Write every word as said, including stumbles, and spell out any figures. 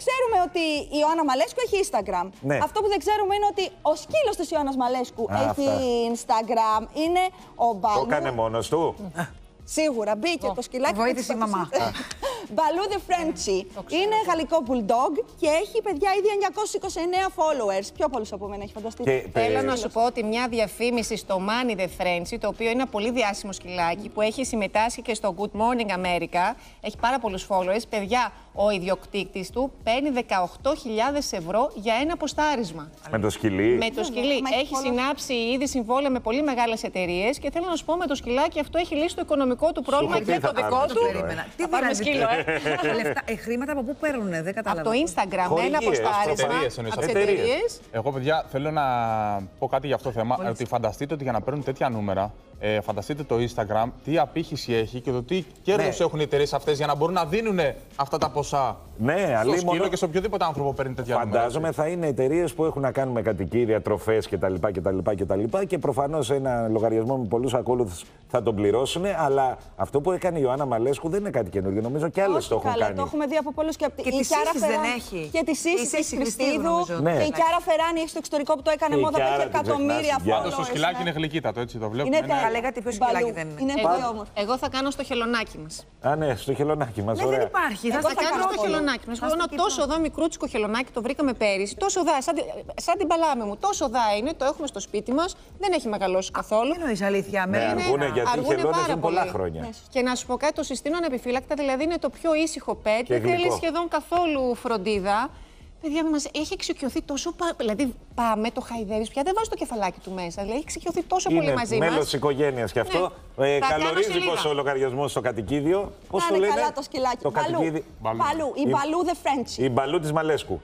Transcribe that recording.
Ξέρουμε ότι η Ιωάννα Μαλέσκου έχει Instagram. Ναι. Αυτό που δεν ξέρουμε είναι ότι ο σκύλος της Ιωάννας Μαλέσκου Α, έχει αυτά. Instagram. Είναι ο Μπαλού. Το έκανε μόνος του. Σίγουρα μπήκε το σκυλάκι. Βοήθησε η μαμά. Μπαλού the Frenchie. Είναι γαλλικό bulldog και έχει, παιδιά, ήδη εννιακόσιους είκοσι εννέα followers. Πιο πολλούς από μένα έχει φανταστεί. Και, Θέλω ε, να σου πω ότι μια διαφήμιση στο Money the Frenchie, το οποίο είναι ένα πολύ διάσημο σκυλάκι που έχει συμμετάσχει και στο Good Morning America, έχει πάρα πολλούς followers. Παιδιά, ο ιδιοκτήτης του παίρνει δεκαοκτώ χιλιάδες ευρώ για ένα ποστάρισμα. Με το σκυλί. Με το σκυλί. Μα έχει Έχει follow- συνάψει ήδη συμβόλαια με πολύ μεγάλες εταιρείες και θέλω να σου πω με το σκυλάκι αυτό έχει λύσει το οικονομικό του πρόβλημα έχω πει και θα το δικό πάρουμε του. το Περίμενα. Τι Θα πάρουμε δηλαδή, σκύλο, ε. λεφτά, ε, χρήματα από πού παίρνουνε, δεν Από κατάλαβα. το Instagram, με ένα Χορηγίες, ποστάρισμα. εταιρείες εννοείς, Από τις εταιρείες. εταιρείες. Εγώ, παιδιά, θέλω να πω κάτι για αυτό το θέμα. Ότι φανταστείτε ότι για να παίρνουν τέτοια νούμερα, ε, φανταστείτε το Instagram, τι απήχηση έχει και το τι κέρδος Ναι. έχουν οι εταιρείες αυτές για να μπορούν να δίνουν αυτά τα ποσά Ναι, στο αλλή σκύλο μόνο. και σε οποιοδήποτε άνθρωπο παίρνει τέτοια νούμερα. Φαντάζομαι θα είναι εταιρείες που έχουν να κάνουν με κατοικίδια, τροφές κτλ. κτλ, κτλ. Και προφανώς ένα λογαριασμό με πολλούς ακόλουθους θα τον πληρώσουν. Αλλά αυτό που έκανε η Ιωάννα Μαλέσκου δεν είναι κάτι καινούργιο. Νομίζω και άλλες Όχι το έχουν καλά, κάνει. το έχουμε δει από πολλούς και από Και η τη Κιάρα Σύσης δεν Φεράνη. έχει. Και τη Η Σύσης, Σύση τη Χριστίδου, Χριστίδου. νομίζω. Ναι. Και η Κιάρα Φεράνη έχει στο εξωτερικό που το έκανε Και η μόδα που Κιάρα έχει την εκατομμύρια ξεχνάς. Πάντως το followers, σκυλάκι ναι. είναι γλυκύτατο, έτσι το βλέπουμε. Είναι Είναι- τέλειο. λέγατε ποιο Μπαλού. σκυλάκι δεν είναι. Είναι Εγώ, πολύ όμορφο. εγώ θα κάνω στο χελωνάκι μας. Α, ναι, στο χελωνάκι μας. Ναι, δεν Ωραία. υπάρχει. Εγώ Θα θα στα κάνω Κάνω κάνω στο χελωνάκι μας. Ένα τόσο εδώ μικρούτσικο χελωνάκι το βρήκαμε πέρυσι. Τόσο δά, σαν, τη- σαν την παλάμη μου. Τόσο δά είναι, το έχουμε στο σπίτι μας. Δεν έχει μεγαλώσει καθόλου. Τι εννοείς αλήθεια, Ναι, με αργούνε γιατί οι αργούνε χελώνες πάρα είναι πολλά πολύ. χρόνια. Και να σου πω κάτι, το συστήνω ανεπιφύλακτα, δηλαδή είναι το πιο ήσυχο pet, Και δεν θέλει γλυκό. σχεδόν καθόλου φροντίδα. Παιδιά, μας έχει εξοικειωθεί τόσο. πα- Δηλαδή, πάμε, το χαϊδεύεις πια, δεν βάζει το κεφαλάκι του μέσα. Δηλαδή, έχει εξοικειωθεί τόσο πολύ Είναι μαζί μέλος μας. της οικογένειας και αυτό. Ναι. Ε, Θα κάνω καλορίζει σελίδα. πόσο ο λογαριασμός στο κατοικίδιο. Πώς Να το είναι λένε? καλά το σκυλάκι. Το Μπαλού. κατοικίδι. Μπαλού. Η Η- Μπαλού the Frenchie. Η Μπαλού της Μαλέσκου.